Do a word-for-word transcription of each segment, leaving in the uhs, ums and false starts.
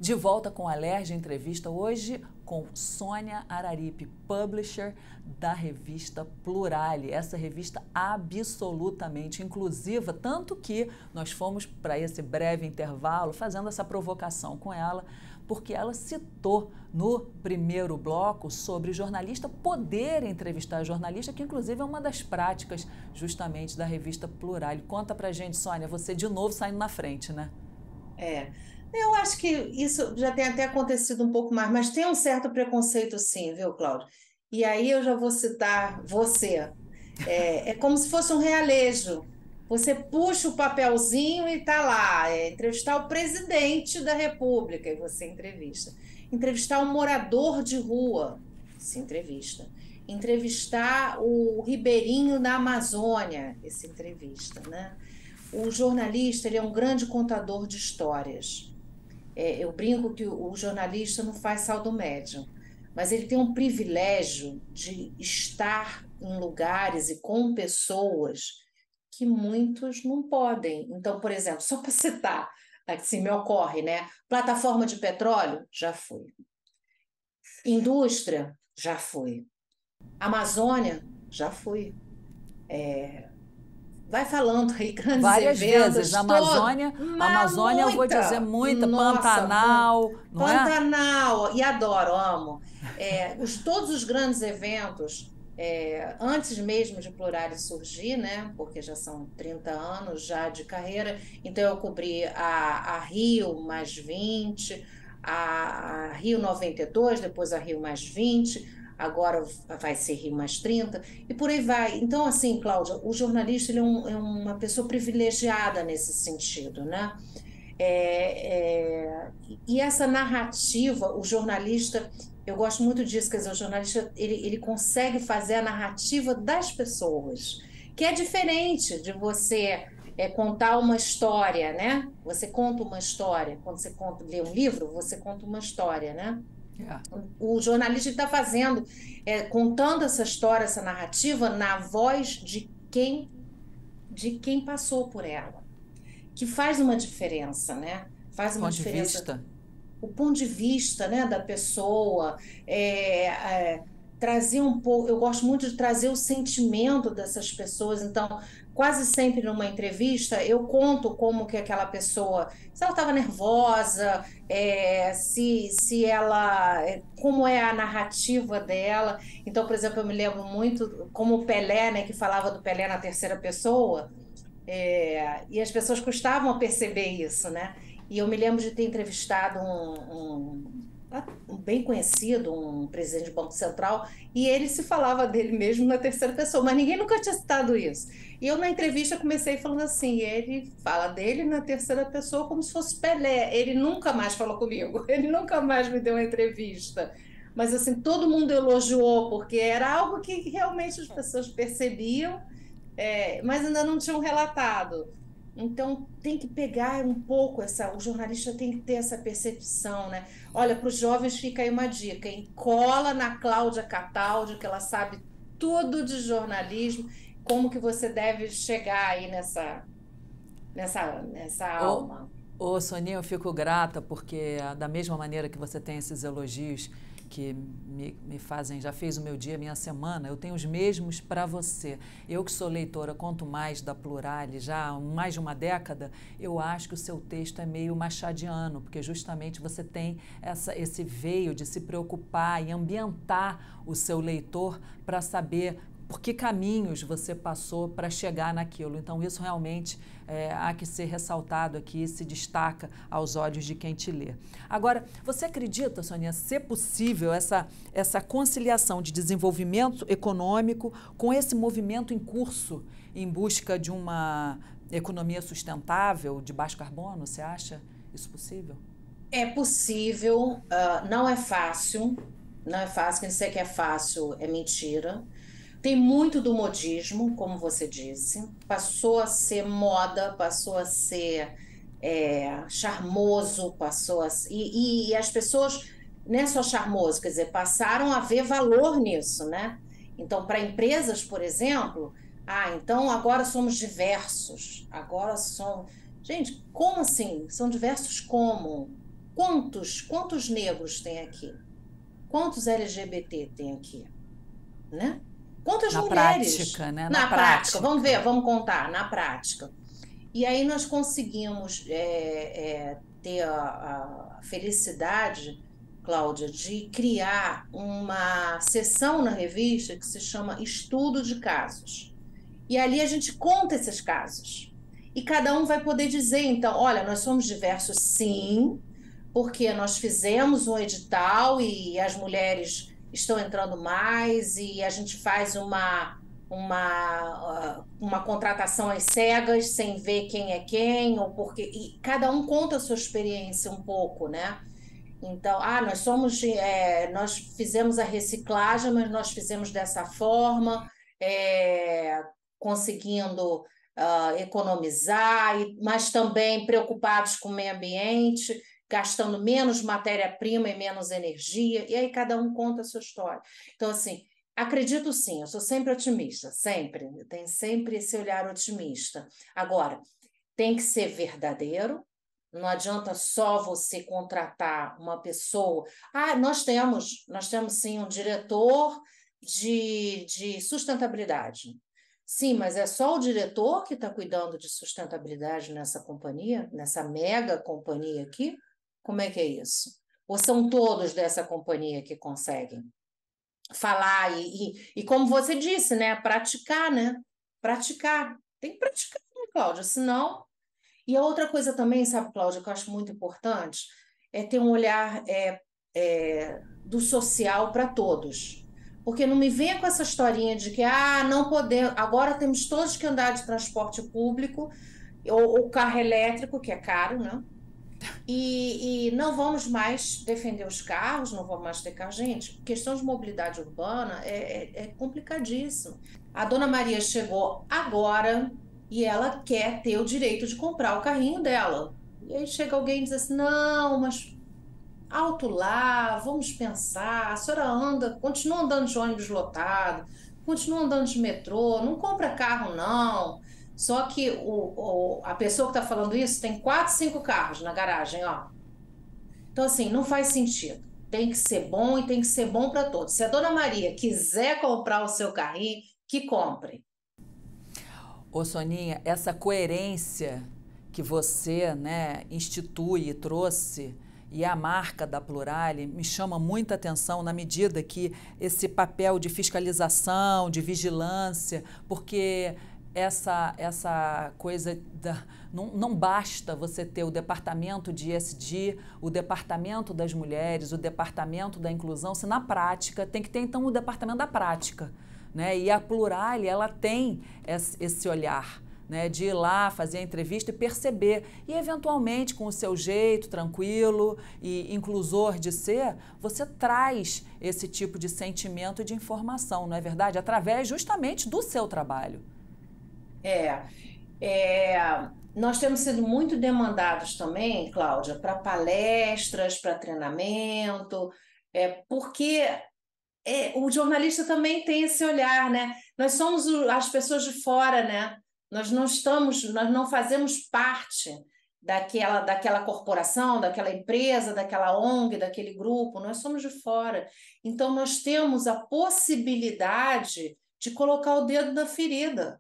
De volta com a Alerj Entrevista, hoje com Sônia Araripe, publisher da revista Plurale, essa revista absolutamente inclusiva, tanto que nós fomos para esse breve intervalo fazendo essa provocação com ela, porque ela citou no primeiro bloco sobre jornalista poder entrevistar jornalista, que inclusive é uma das práticas justamente da revista Plurale. Conta pra gente, Sônia, você de novo saindo na frente, né? É, eu acho que isso já tem até acontecido um pouco mais, mas tem um certo preconceito sim, viu, Cláudio? E aí eu já vou citar você. É, é como se fosse um realejo. Você puxa o papelzinho e está lá, é, entrevistar o presidente da República, e você entrevista. Entrevistar um morador de rua, se entrevista. Entrevistar o ribeirinho da Amazônia, esse entrevista, né? O jornalista, ele é um grande contador de histórias. É, eu brinco que o, o jornalista não faz saldo médio, mas ele tem um privilégio de estar em lugares e com pessoas que muitos não podem. Então, por exemplo, só para citar, assim me ocorre, né? Plataforma de petróleo, já fui. Indústria, já fui. Amazônia, já fui. É, vai falando aí, grandes Várias vezes. eventos, todo, Amazônia, mas Amazônia eu vou dizer muita, muita, nossa, muito. Pantanal, não é? Pantanal, e adoro, amo. É, os, todos os grandes eventos, é, antes mesmo de Plurale surgir, né, porque já são trinta anos já de carreira, então eu cobri a, a Rio mais vinte, a, a Rio noventa e dois, depois a Rio mais vinte, agora vai ser Rio mais trinta, e por aí vai. Então, assim, Cláudia, o jornalista ele é, um, é uma pessoa privilegiada nesse sentido, né? É, é, e essa narrativa, o jornalista, eu gosto muito disso, quer dizer, o jornalista ele, ele consegue fazer a narrativa das pessoas, que é diferente de você é, contar uma história, né? Você conta uma história, quando você conta, lê um livro, você conta uma história, né? É. O jornalista está fazendo, é, contando essa história, essa narrativa, na voz de quem, de quem passou por ela, que faz uma diferença, né? Faz uma Ponto de diferença vista. o ponto de vista, né, da pessoa, é, é, trazer um pouco. Eu gosto muito de trazer o sentimento dessas pessoas. Então, quase sempre numa entrevista, eu conto como que aquela pessoa, se ela estava nervosa, é, se, se ela, é, como é a narrativa dela. Então, por exemplo, eu me lembro muito como o Pelé, né, que falava do Pelé na terceira pessoa. É, e as pessoas custavam perceber isso, né? E eu me lembro de ter entrevistado um, um, um bem conhecido, um presidente do Banco Central, e ele se falava dele mesmo na terceira pessoa, mas ninguém nunca tinha citado isso. E eu, na entrevista, comecei falando assim: ele fala dele na terceira pessoa como se fosse Pelé. Ele nunca mais falou comigo, ele nunca mais me deu uma entrevista. Mas, assim, todo mundo elogiou, porque era algo que realmente as pessoas percebiam, é, mas ainda não tinham relatado. Então, tem que pegar um pouco essa. O jornalista tem que ter essa percepção, né? Olha, para os jovens fica aí uma dica, hein? Cola na Cláudia Cataldi, que ela sabe tudo de jornalismo, como que você deve chegar aí nessa, nessa, nessa Ô, alma. ô, Soninha, eu fico grata porque, ah, da mesma maneira que você tem esses elogios que me, me fazem, já fez o meu dia, a minha semana, eu tenho os mesmos para você. Eu que sou leitora, quanto mais da Plurale, já há mais de uma década, eu acho que o seu texto é meio machadiano, porque justamente você tem essa, esse veio de se preocupar e ambientar o seu leitor para saber por que caminhos você passou para chegar naquilo. Então, isso realmente é, há que ser ressaltado aqui, se destaca aos olhos de quem te lê. Agora, você acredita, Sônia, ser possível essa, essa conciliação de desenvolvimento econômico com esse movimento em curso em busca de uma economia sustentável, de baixo carbono? Você acha isso possível? É possível, uh, não é fácil, não é fácil, quem disser que é fácil é mentira. Tem muito do modismo, como você disse, passou a ser moda, passou a ser é, charmoso, passou a ser, e, e as pessoas, não é só charmoso, quer dizer, passaram a ver valor nisso, né? Então, para empresas, por exemplo, ah, então agora somos diversos, agora somos. Gente, como assim? São diversos como? quantos, quantos negros tem aqui? Quantos L G B T tem aqui? Né? Quantas Na mulheres? prática, né? Na Na prática, vamos prática. ver, vamos contar, na prática. E aí nós conseguimos é, é, ter a, a felicidade, Cláudia, de criar uma seção na revista que se chama Estudo de Casos. E ali a gente conta esses casos. E cada um vai poder dizer, então, olha, nós somos diversos, sim, porque nós fizemos um edital e as mulheres estão entrando mais e a gente faz uma, uma, uh, uma contratação às cegas, sem ver quem é quem, ou porque. E cada um conta a sua experiência um pouco, né? Então, ah, nós somos, é, nós fizemos a reciclagem, mas nós fizemos dessa forma, é, conseguindo uh, economizar, e, mas também preocupados com o meio ambiente, gastando menos matéria-prima e menos energia, e aí cada um conta a sua história. Então, assim, acredito sim, eu sou sempre otimista, sempre, eu tenho sempre esse olhar otimista. Agora, tem que ser verdadeiro. Não adianta só você contratar uma pessoa. Ah, nós temos, nós temos sim um diretor de, de sustentabilidade. Sim, mas é só o diretor que está cuidando de sustentabilidade nessa companhia, nessa mega companhia aqui? Como é que é isso? Ou são todos dessa companhia que conseguem falar e, e, e como você disse, né? Praticar, né? Praticar. Tem que praticar, né, Cláudia? Senão. E a outra coisa também, sabe, Cláudia, que eu acho muito importante, é ter um olhar é, é, do social para todos. Porque não me venha com essa historinha de que ah, não podemos, agora temos todos que andar de transporte público ou, ou carro elétrico, que é caro, né? E, e não vamos mais defender os carros, não vamos mais ter carro. Gente, questão de mobilidade urbana é, é, é complicadíssimo. A dona Maria chegou agora e ela quer ter o direito de comprar o carrinho dela. E aí chega alguém e diz assim: não, mas alto lá, vamos pensar. A senhora anda, continua andando de ônibus lotado, continua andando de metrô, não compra carro, não. Só que o, o, a pessoa que está falando isso tem quatro, cinco carros na garagem, ó. Então, assim, não faz sentido. Tem que ser bom e tem que ser bom para todos. Se a dona Maria quiser comprar o seu carrinho, que compre. Ô Soninha, essa coerência que você, né, institui e trouxe e a marca da Plurale me chama muita atenção na medida que esse papel de fiscalização, de vigilância, porque essa, essa coisa da, não, não basta você ter o departamento de E S G, o departamento das mulheres, o departamento da inclusão, se na prática tem que ter então o departamento da prática. Né? E a Plurale, ela tem esse olhar, né, de ir lá, fazer a entrevista e perceber. E, eventualmente, com o seu jeito tranquilo e inclusor de ser, você traz esse tipo de sentimento e de informação, não é verdade? Através justamente do seu trabalho. É, é, nós temos sido muito demandados também, Cláudia, para palestras, para treinamento, é, porque é, o jornalista também tem esse olhar, né? Nós somos o, as pessoas de fora, né? Nós não estamos, nós não fazemos parte daquela, daquela corporação, daquela empresa, daquela O N G, daquele grupo, nós somos de fora. Então, nós temos a possibilidade de colocar o dedo na ferida.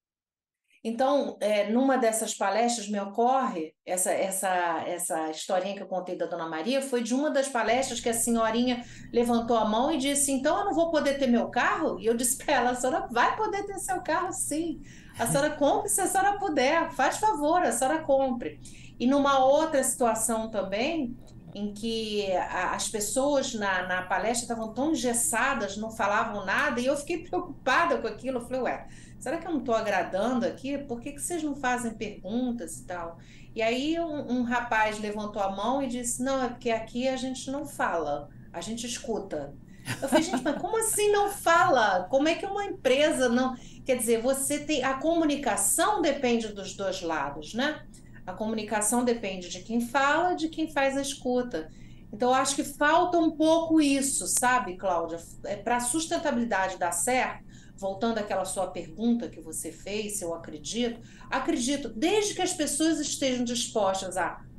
Então, é, numa dessas palestras me ocorre, essa, essa, essa historinha que eu contei da Dona Maria, foi de uma das palestras que a senhorinha levantou a mão e disse, então eu não vou poder ter meu carro? E eu disse para ela, a senhora vai poder ter seu carro sim, a senhora compre se a senhora puder, faz favor, a senhora compre. E numa outra situação também, em que a, as pessoas na, na palestra estavam tão engessadas, não falavam nada, e eu fiquei preocupada com aquilo, eu falei, ué, será que eu não estou agradando aqui? Por que que vocês não fazem perguntas e tal? E aí um, um rapaz levantou a mão e disse, não, é porque aqui a gente não fala, a gente escuta. Eu falei, gente, mas como assim não fala? Como é que uma empresa não... Quer dizer, você tem... A comunicação depende dos dois lados, né? A comunicação depende de quem fala, de quem faz a escuta. Então, eu acho que falta um pouco isso, sabe, Cláudia? É, para a sustentabilidade dar certo, voltando àquela sua pergunta que você fez, se eu acredito, acredito, desde que as pessoas estejam dispostas a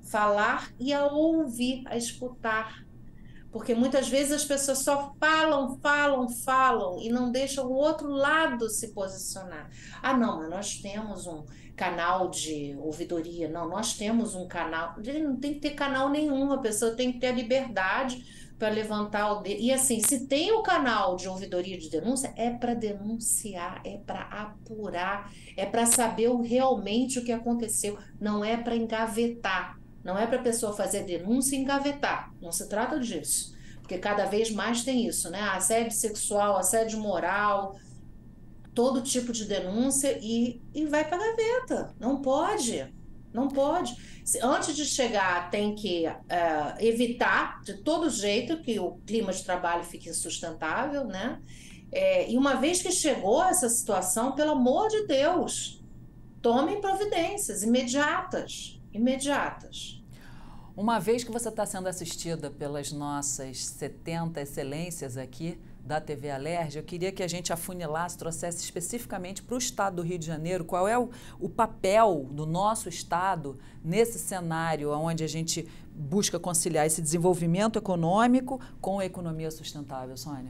falar e a ouvir, a escutar. Porque muitas vezes as pessoas só falam, falam, falam e não deixam o outro lado se posicionar. Ah, não, mas nós temos um canal de ouvidoria. Não, nós temos um canal. Não tem que ter canal nenhum, a pessoa tem que ter a liberdade para levantar o dedo. E assim, se tem o canal de ouvidoria de denúncia, é para denunciar, é para apurar, é para saber o, realmente o que aconteceu, não é para engavetar. Não é para a pessoa fazer denúncia e engavetar. Não se trata disso. Porque cada vez mais tem isso, né? Assédio sexual, assédio moral, todo tipo de denúncia e, e vai para a gaveta. Não pode. Não pode. Se, antes de chegar, tem que uh, evitar de todo jeito que o clima de trabalho fique insustentável, né? É, e uma vez que chegou essa situação, pelo amor de Deus, tomem providências imediatas. Imediatas. Uma vez que você está sendo assistida pelas nossas setenta excelências aqui da T V Alerj, eu queria que a gente afunilasse, trouxesse especificamente para o estado do Rio de Janeiro, qual é o, o papel do nosso estado nesse cenário onde a gente busca conciliar esse desenvolvimento econômico com a economia sustentável, Sônia?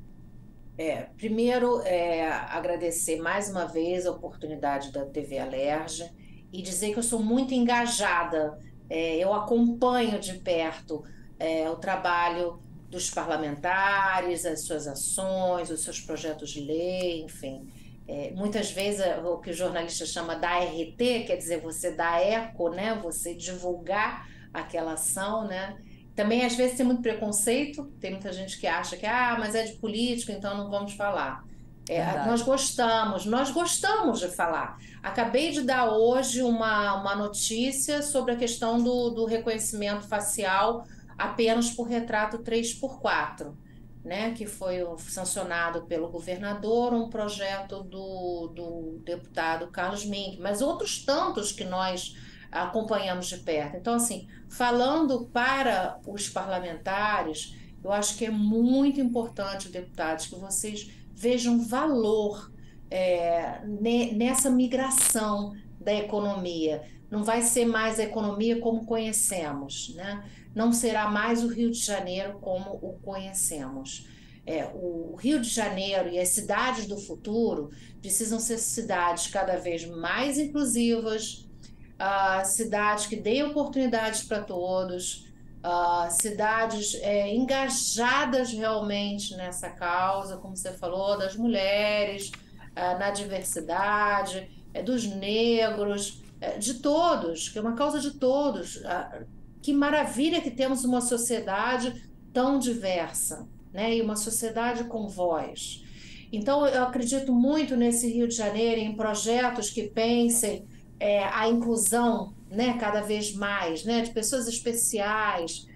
É, primeiro, é, agradecer mais uma vez a oportunidade da T V Alerj e dizer que eu sou muito engajada. É, eu acompanho de perto é, o trabalho dos parlamentares, as suas ações, os seus projetos de lei, enfim. É, muitas vezes o que o jornalista chama da R T, quer dizer, você dar eco, né? Você divulgar aquela ação, né? Também, às vezes, tem muito preconceito, tem muita gente que acha que, ah, mas é de político, então não vamos falar. É, nós gostamos, nós gostamos de falar. Acabei de dar hoje uma, uma notícia sobre a questão do, do reconhecimento facial apenas por retrato três por quatro, né? Que foi sancionado pelo governador, um projeto do, do deputado Carlos Mink, mas outros tantos que nós acompanhamos de perto. Então, assim, falando para os parlamentares, eu acho que é muito importante, deputados, que vocês vejam valor é, nessa migração da economia. Não vai ser mais a economia como conhecemos, né? Não será mais o Rio de Janeiro como o conhecemos. É, o Rio de Janeiro e as cidades do futuro precisam ser cidades cada vez mais inclusivas, uh, cidades que deem oportunidades para todos, Uh, cidades é, engajadas realmente nessa causa, como você falou, das mulheres, uh, na diversidade, é, dos negros, é, de todos, que é uma causa de todos. Uh, que maravilha que temos uma sociedade tão diversa, né? E uma sociedade com voz. Então, eu acredito muito nesse Rio de Janeiro, em projetos que pensem é, a inclusão, né, cada vez mais, né, de pessoas especiais,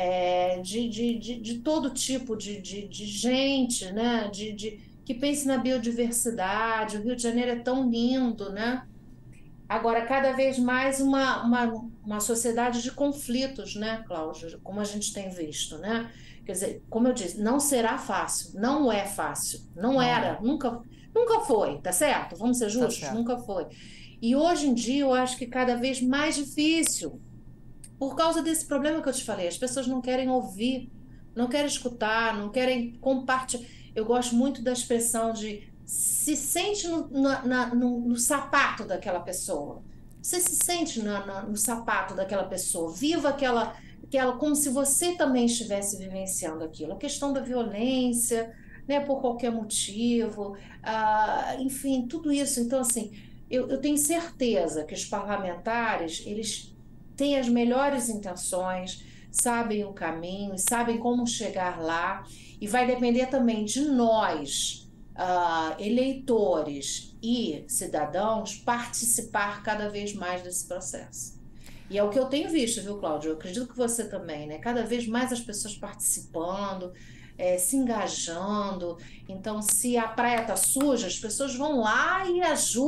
é, de, de, de, de todo tipo de, de, de gente, né, de, de, que pense na biodiversidade. O Rio de Janeiro é tão lindo, né? Agora, cada vez mais uma, uma, uma sociedade de conflitos, né, Cláudia, como a gente tem visto, né? Quer dizer, como eu disse, não será fácil, não é fácil, não, não era, é. nunca, nunca foi, tá certo? Vamos ser justos? Tá, nunca foi. E hoje em dia eu acho que cada vez mais difícil, por causa desse problema que eu te falei. As pessoas não querem ouvir, não querem escutar, não querem compartilhar. Eu gosto muito da expressão de se sente no, na, no, no sapato daquela pessoa. Você se sente na, na, no sapato daquela pessoa, viva aquela, aquela, como se você também estivesse vivenciando aquilo. A questão da violência, né, por qualquer motivo, ah, enfim, tudo isso. Então, assim, Eu, eu tenho certeza que os parlamentares, eles têm as melhores intenções, sabem o caminho, sabem como chegar lá, e vai depender também de nós, uh, eleitores e cidadãos, participar cada vez mais desse processo. E é o que eu tenho visto, viu, Cláudio? Eu acredito que você também, né? Cada vez mais as pessoas participando, É, se engajando. Então, se a praia está suja, as pessoas vão lá e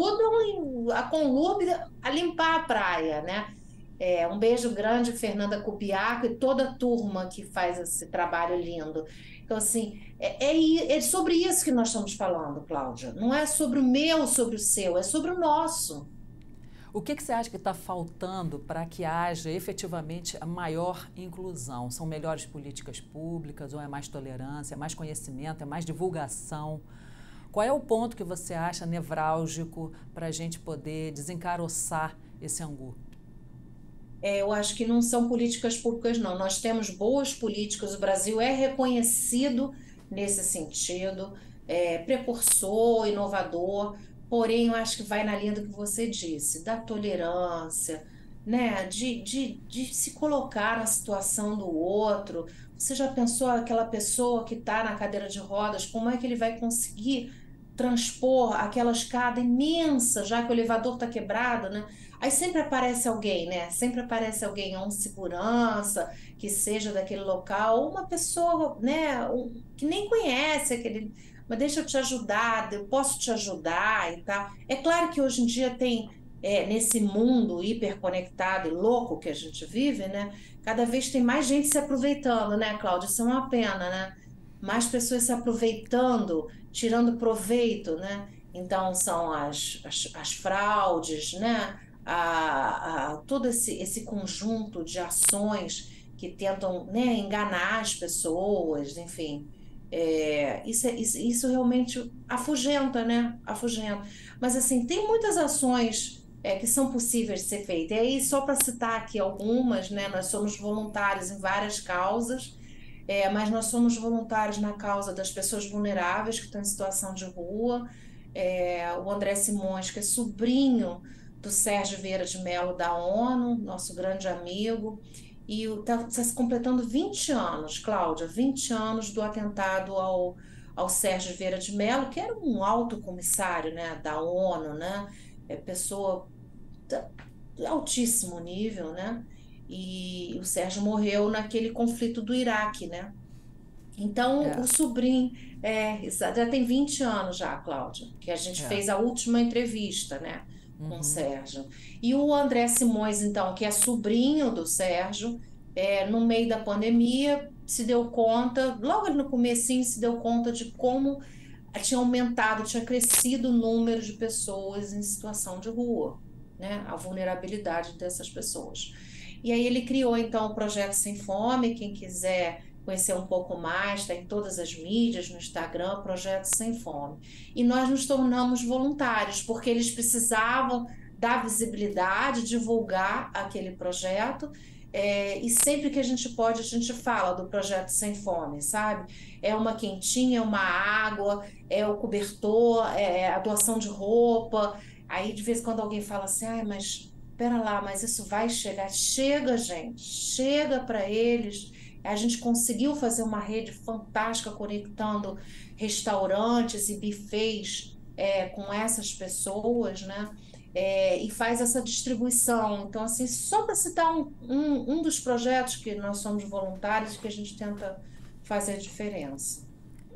ajudam a Conlurb a limpar a praia, né? É, um beijo grande, Fernanda Cubiaco e toda a turma que faz esse trabalho lindo. Então, assim, é, é, é sobre isso que nós estamos falando, Cláudia. Não é sobre o meu, sobre o seu, é sobre o nosso. O que, que você acha que está faltando para que haja efetivamente a maior inclusão? São melhores políticas públicas ou é mais tolerância, é mais conhecimento, é mais divulgação? Qual é o ponto que você acha nevrálgico para a gente poder desencaroçar esse angu? É, eu acho que não são políticas públicas, não. Nós temos boas políticas, o Brasil é reconhecido nesse sentido, é precursor, inovador, porém eu acho que vai na linha do que você disse, da tolerância, né? De, de, de se colocar na situação do outro. Você já pensou aquela pessoa que está na cadeira de rodas, como é que ele vai conseguir transpor aquela escada imensa, já que o elevador está quebrado, né? Aí sempre aparece alguém, né? Sempre aparece alguém, ou um segurança que seja daquele local, ou uma pessoa, né, um- que nem conhece aquele, mas deixa eu te ajudar, eu posso te ajudar e tal. É claro que hoje em dia tem, é, nesse mundo hiperconectado e louco que a gente vive, né? Cada vez tem mais gente se aproveitando, né, Cláudia? Isso é uma pena, né? Mais pessoas se aproveitando, tirando proveito, né? Então são as, as, as fraudes, né? A, a, todo esse, esse conjunto de ações que tentam, né, enganar as pessoas, enfim. É, isso, é- isso, isso realmente afugenta, né? Afugenta. Mas, assim, tem muitas ações, é, que são possíveis de ser feitas. E aí, só para citar aqui algumas, né? Nós somos voluntários em várias causas, é, mas nós somos voluntários na causa das pessoas vulneráveis que estão em situação de rua. É, o André Simões, que é sobrinho do Sérgio Vieira de Mello da ONU, nosso grande amigo, e está se completando vinte anos, Cláudia, vinte anos do atentado ao, ao Sérgio Vieira de Mello, que era um alto comissário, né, da ONU, né, é pessoa de altíssimo nível, né, e o Sérgio morreu naquele conflito do Iraque, né. Então, o É, sobrinho, é, exa- já tem vinte anos já, Cláudia, que a gente é. fez a última entrevista, né, com o Uhum. Sérgio. E o André Simões, então, que é sobrinho do Sérgio, é, no meio da pandemia, se deu conta, logo no comecinho, se deu conta de como tinha aumentado, tinha crescido o número de pessoas em situação de rua, né, a vulnerabilidade dessas pessoas. E aí ele criou, então, o Projeto Sem Fome. Quem quiser conhecer um pouco mais, está em todas as mídias, no Instagram, Projeto Sem Fome. E nós nos tornamos voluntários, porque eles precisavam dar visibilidade, divulgar aquele projeto, é, e sempre que a gente pode, a gente fala do Projeto Sem Fome, sabe? É uma quentinha, é uma água, é o cobertor, é a doação de roupa. Aí, de vez em quando, alguém fala assim, ai, mas pera lá, mas isso vai chegar? Chega, gente, chega para eles. A gente conseguiu fazer uma rede fantástica conectando restaurantes e buffets, é, com essas pessoas, né? É, e faz essa distribuição. Então, assim, só para citar um, um, um dos projetos que nós somos voluntários, que a gente tenta fazer a diferença.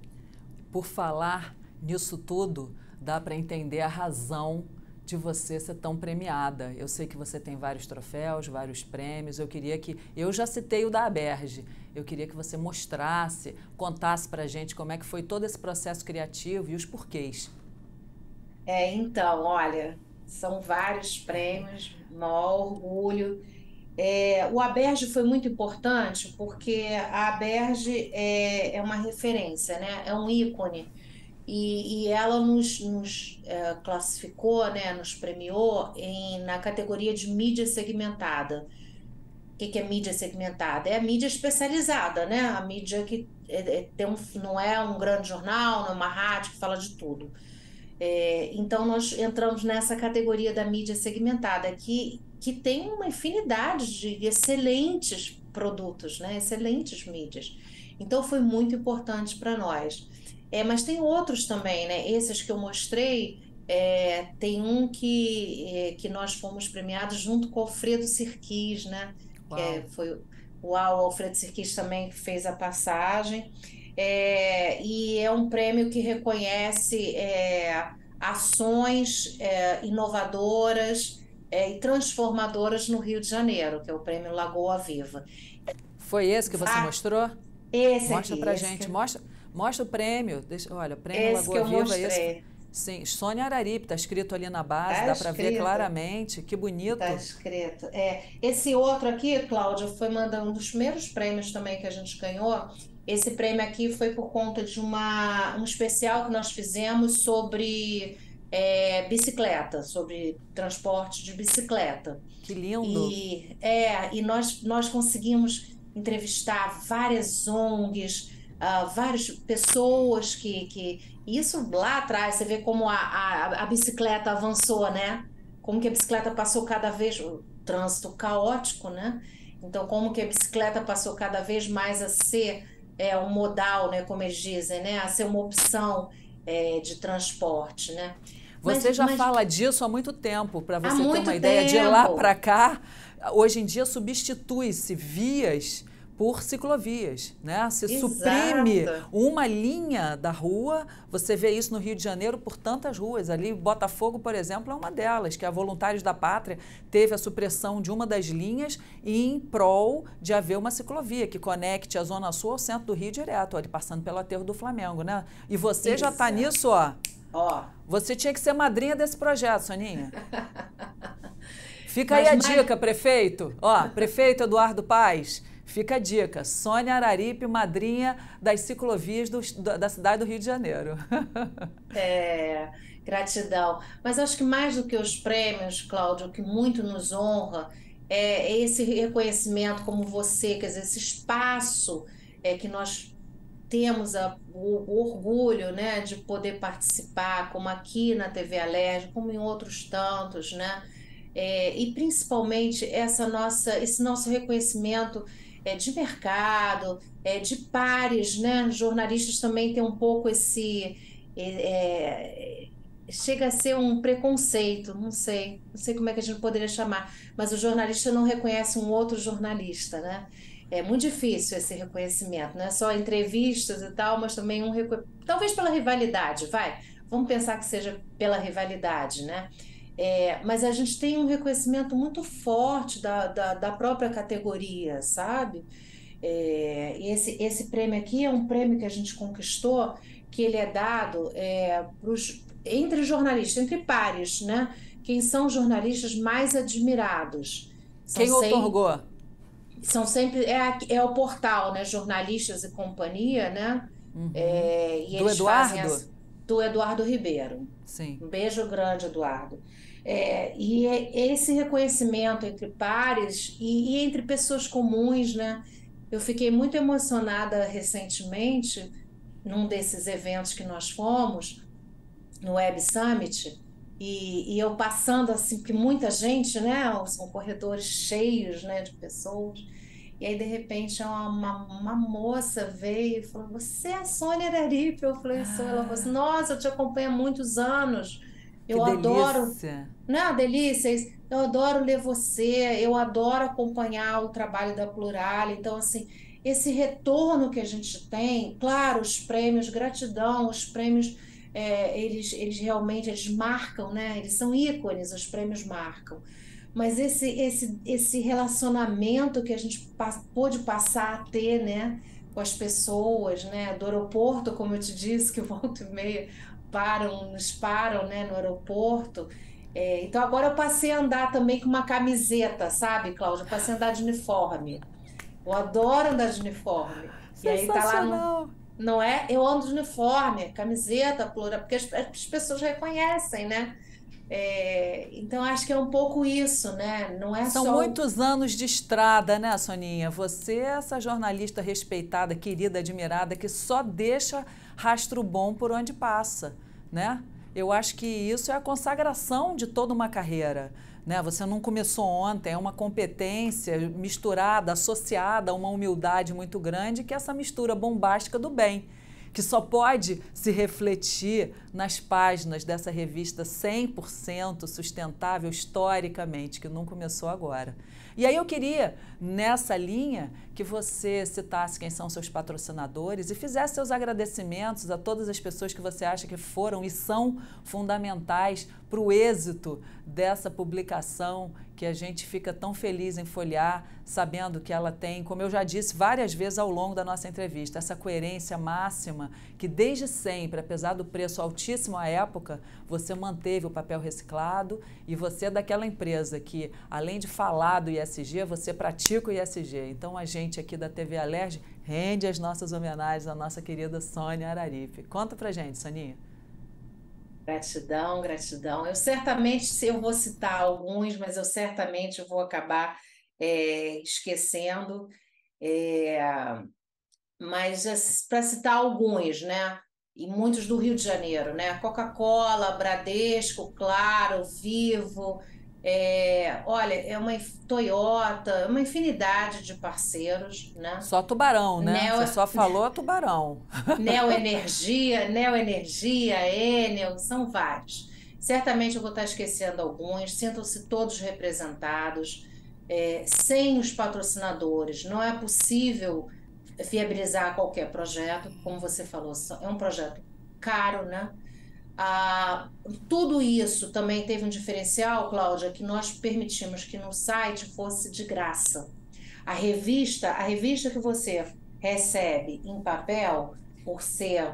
Por falar nisso tudo, dá para entender a razão de você ser tão premiada. Eu sei que você tem vários troféus, vários prêmios. Eu queria que... Eu já citei o da Aberge. Eu queria que você mostrasse, contasse para a gente como é que foi todo esse processo criativo e os porquês. É, então, olha, são vários prêmios, maior orgulho. É, o Aberge foi muito importante porque a Aberge é, é uma referência, né? É um ícone. E, e ela nos, nos é, classificou, né? Nos premiou em, na categoria de mídia segmentada. O que, que é mídia segmentada? É a mídia especializada, né? A mídia que é, é, tem um, não é um grande jornal, não é uma rádio que fala de tudo. É, então, nós entramos nessa categoria da mídia segmentada, que, que tem uma infinidade de excelentes produtos, né? Excelentes mídias. Então, foi muito importante para nós. É, mas tem outros também, né? Esses que eu mostrei, é, tem um que, é, que nós fomos premiados junto com o Alfredo Sirquis, né? Que Uau! é, foi o Alfredo Sirquis também que fez a passagem. É, e é um prêmio que reconhece, é, ações, é, inovadoras, é, e transformadoras no Rio de Janeiro, que é o prêmio Lagoa Viva. Foi esse que você Vá, mostrou? esse Mostra aqui, pra esse gente, que, mostra, mostra o prêmio. Deixa, olha, prêmio esse que Lagoa eu Viva, esse mostrei. Sim, Sônia Araripe, está escrito ali na base, Tá dá para ver escrito. claramente, que bonito. Tá escrito. É, esse outro aqui, Cláudia, foi mandando um dos primeiros prêmios também que a gente ganhou. Esse prêmio aqui foi por conta de uma, um especial que nós fizemos sobre é, bicicleta, sobre transporte de bicicleta. Que lindo. E, é, e nós, nós conseguimos entrevistar várias O N Gs, ah, várias pessoas que, que... Isso lá atrás, você vê como a, a, a bicicleta avançou, né? Como que a bicicleta passou cada vez... O trânsito caótico, né? Então, como que a bicicleta passou cada vez mais a ser é, um modal, né? Como eles dizem, né? A ser uma opção é, de transporte, né? Você Mas, já mas fala disso há muito tempo, para há você ter muito uma ideia de lá tempo. para cá. Hoje em dia substitui-se vias por ciclovias, né? Se Exato. suprime uma linha da rua, você vê isso no Rio de Janeiro por tantas ruas. Ali, Botafogo, por exemplo, é uma delas, que a Voluntários da Pátria teve a supressão de uma das linhas em prol de haver uma ciclovia que conecte a Zona Sul ao centro do Rio direto, ali passando pelo aterro do Flamengo, né? E você já está nisso, ó. Ó. Você tinha que ser madrinha desse projeto, Soninha. Fica Mas, aí a mas... dica, prefeito. Ó, prefeito Eduardo Paes, fica a dica. Sônia Araripe, madrinha das ciclovias do, da cidade do Rio de Janeiro. É, gratidão. Mas acho que mais do que os prêmios, Cláudio, o que muito nos honra é esse reconhecimento como você, quer dizer, esse espaço é, que nós temos a, o, o orgulho, né, de poder participar, como aqui na T V Alerj, como em outros tantos, né? É, e principalmente essa nossa, esse nosso reconhecimento é, de mercado, é, de pares, né? Jornalistas também têm um pouco esse... É, é, chega a ser um preconceito, não sei, não sei como é que a gente poderia chamar, mas o jornalista não reconhece um outro jornalista, né? É muito difícil esse reconhecimento, não é só entrevistas e tal, mas também um reco... talvez pela rivalidade, vai, vamos pensar que seja pela rivalidade, né? É, mas a gente tem um reconhecimento muito forte da, da, da própria categoria, sabe? É, e esse, esse prêmio aqui é um prêmio que a gente conquistou, que ele é dado é, pros, entre jornalistas, entre pares, né? Quem são os jornalistas mais admirados? São Quem cem... outorgou? São sempre é, é o portal, né? Jornalistas e Companhia, né? Uhum. É, e do eles Eduardo? fazem as, do Eduardo Ribeiro. Sim. Um beijo grande, Eduardo. É, e é esse reconhecimento entre pares e, e entre pessoas comuns, né? Eu fiquei muito emocionada recentemente num desses eventos que nós fomos, no Web Summit. E, e eu passando assim, que muita gente, né? São corredores cheios, né, de pessoas. E aí, de repente, uma, uma, uma moça veio e falou: "Você é a Sônia Araripe?" Eu falei: "Sou." Ela falou assim: "Nossa, eu te acompanho há muitos anos. Eu que adoro." delícia. Não, delícia. Eu adoro ler você. Eu adoro acompanhar o trabalho da Plural. Então, assim, esse retorno que a gente tem, claro, os prêmios, gratidão, os prêmios. É, eles, eles realmente eles marcam, né? Eles são ícones, os prêmios marcam. Mas esse, esse, esse relacionamento que a gente pa- pôde passar a ter, né? Com as pessoas, né? Do aeroporto, como eu te disse, que volta e meia param, nos param, né? No aeroporto. É, então agora eu passei a andar também com uma camiseta, sabe, Cláudia? Eu passei a andar de uniforme. Eu adoro andar de uniforme. E aí tá lá no... Não é? Eu ando de uniforme, camiseta, plural, porque as, as pessoas reconhecem, né? É, então, acho que é um pouco isso, né? Não é São só... muitos anos de estrada, né, Soninha? Você é essa jornalista respeitada, querida, admirada, que só deixa rastro bom por onde passa, né? Eu acho que isso é a consagração de toda uma carreira, né? Você não começou ontem, é uma competência misturada, associada a uma humildade muito grande, que é essa mistura bombástica do bem, que só pode se refletir nas páginas dessa revista cem por cento sustentável historicamente, que não começou agora. E aí eu queria, nessa linha, que você citasse quem são seus patrocinadores e fizesse seus agradecimentos a todas as pessoas que você acha que foram e são fundamentais para o êxito dessa publicação que a gente fica tão feliz em folhear, sabendo que ela tem, como eu já disse várias vezes ao longo da nossa entrevista, essa coerência máxima que desde sempre, apesar do preço altíssimo à época, você manteve o papel reciclado e você é daquela empresa que, além de falar do I S G, você pratica o I S G. Então, a gente aqui da T V Alerj rende as nossas homenagens à nossa querida Sônia Araripe. Conta pra gente, Soninha. Gratidão, gratidão. Eu certamente, se eu vou citar alguns, mas eu certamente vou acabar é, esquecendo. É, mas para citar alguns, né? E muitos do Rio de Janeiro, né? Coca-Cola, Bradesco, Claro, Vivo. É, olha, é uma Toyota, uma infinidade de parceiros, né? Só Tubarão, né? Neo, Você só falou Tubarão. Neoenergia, Neoenergia, Enel, são vários. Certamente eu vou estar esquecendo alguns, sintam-se todos representados, é, sem os patrocinadores. Não é possível viabilizar qualquer projeto, como você falou, é um projeto caro, né? Ah, tudo isso também teve um diferencial, Cláudia, que nós permitimos que no site fosse de graça. A revista, a revista que você recebe em papel, por ser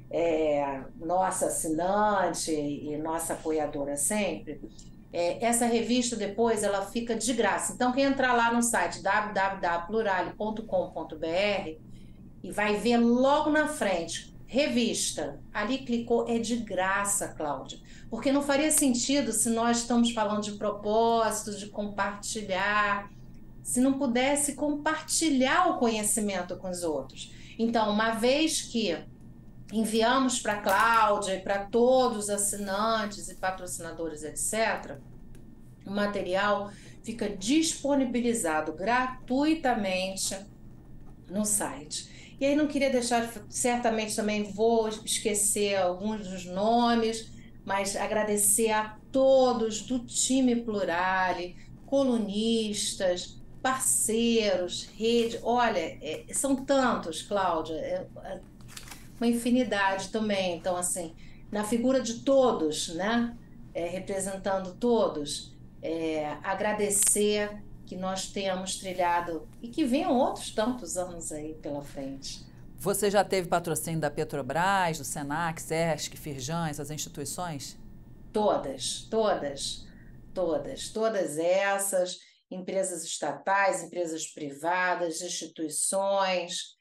é, nossa assinante e nossa apoiadora sempre, é, essa revista depois ela fica de graça. Então, quem entrar lá no site w w w ponto plurale ponto com ponto b r e vai ver logo na frente revista, ali clicou, é de graça, Cláudia, porque não faria sentido se nós estamos falando de propósito, de compartilhar, se não pudesse compartilhar o conhecimento com os outros. Então, uma vez que enviamos para a Cláudia e para todos os assinantes e patrocinadores, etcétera, o material fica disponibilizado gratuitamente no site. E aí não queria deixar, certamente também vou esquecer alguns dos nomes, mas agradecer a todos do time Plurale, colunistas, parceiros, rede, olha, é, são tantos, Cláudia, é, é uma infinidade também. Então, assim, na figura de todos, né, é, representando todos, é, agradecer que nós tenhamos trilhado e que venham outros tantos anos aí pela frente. Você já teve patrocínio da Petrobras, do Senac, Sesc, Firjan, essas instituições? Todas, todas, todas, todas essas, empresas estatais, empresas privadas, instituições,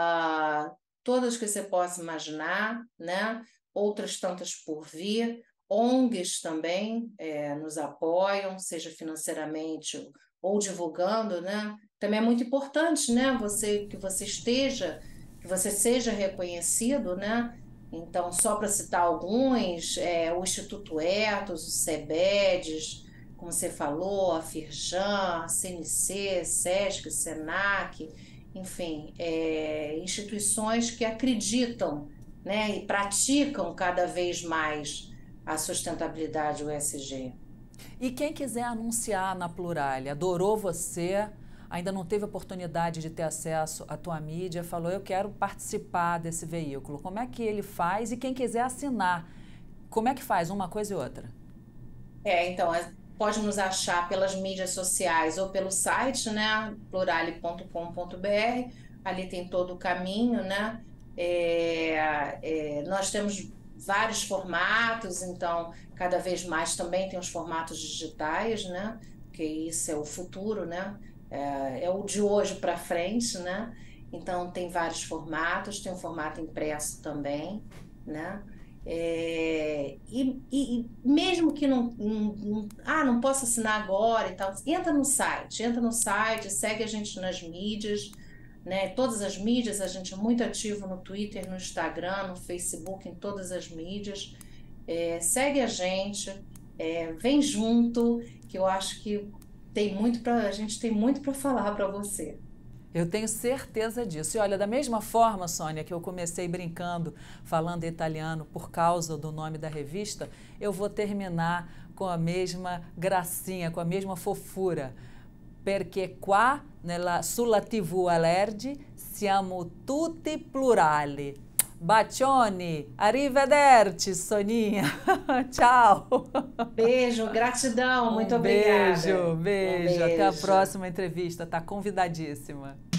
ah, todas que você possa imaginar, né? Outras tantas por vir, O N Gs também é, nos apoiam, seja financeiramente ou divulgando, né? Também é muito importante, né? Você, que você esteja, que você seja reconhecido, né? Então, só para citar alguns, é, o Instituto Etos, o SEBEDES, como você falou, a Firjan, a C N C, Sesc, Senac, enfim, é, instituições que acreditam, né? E praticam cada vez mais a sustentabilidade U S G. E quem quiser anunciar na Plurale, adorou você, ainda não teve oportunidade de ter acesso à tua mídia, falou, eu quero participar desse veículo. Como é que ele faz? E quem quiser assinar, como é que faz uma coisa e outra? É, então, pode nos achar pelas mídias sociais ou pelo site, né, plurale ponto com ponto b r, ali tem todo o caminho, né? É, é, nós temos vários formatos, então cada vez mais também tem os formatos digitais, né? Porque isso é o futuro, né? É, é o de hoje para frente, né? Então tem vários formatos, tem um formato impresso também, né? É, e, e, e mesmo que não, não, não, ah, não posso assinar agora e tal, entra no site, entra no site, segue a gente nas mídias, né? Todas as mídias, a gente é muito ativo no Twitter, no Instagram, no Facebook, em todas as mídias. É, segue a gente, é, vem junto, que eu acho que tem muito pra, a gente tem muito para falar para você. Eu tenho certeza disso. E olha, da mesma forma, Sônia, que eu comecei brincando, falando italiano por causa do nome da revista, eu vou terminar com a mesma gracinha, com a mesma fofura. perché qua nella, sulla tivù Alerj siamo tutti plurali. Bacioni, arrivederci, Soninha. Tchau. Beijo, gratidão, muito um obrigada. Beijo, beijo. Um beijo. Até a próxima entrevista, tá convidadíssima.